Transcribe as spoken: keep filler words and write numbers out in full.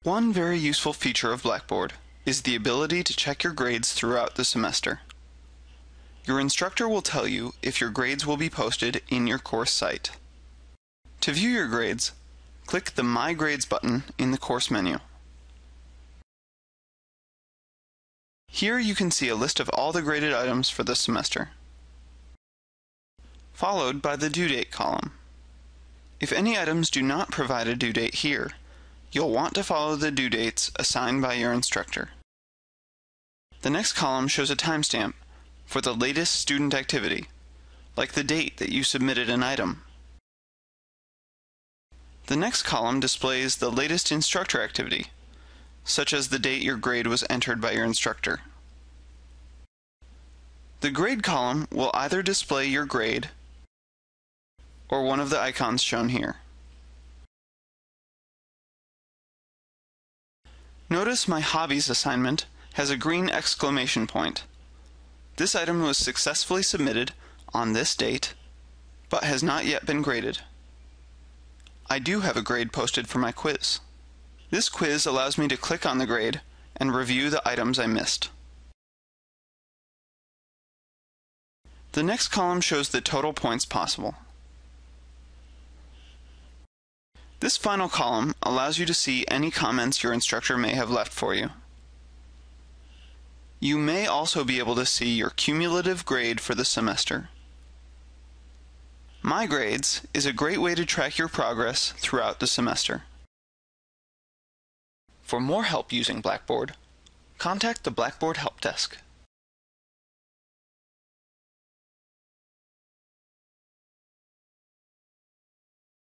One very useful feature of Blackboard is the ability to check your grades throughout the semester. Your instructor will tell you if your grades will be posted in your course site. To view your grades, click the My Grades button in the course menu. Here you can see a list of all the graded items for the semester, followed by the due date column. If any items do not provide a due date here, you'll want to follow the due dates assigned by your instructor. The next column shows a timestamp for the latest student activity, like the date that you submitted an item. The next column displays the latest instructor activity, such as the date your grade was entered by your instructor. The grade column will either display your grade or one of the icons shown here. Notice my Hobbies assignment has a green exclamation point. This item was successfully submitted on this date, but has not yet been graded. I do have a grade posted for my quiz. This quiz allows me to click on the grade and review the items I missed. The next column shows the total points possible. This final column allows you to see any comments your instructor may have left for you. You may also be able to see your cumulative grade for the semester. My Grades is a great way to track your progress throughout the semester. For more help using Blackboard, contact the Blackboard Help Desk.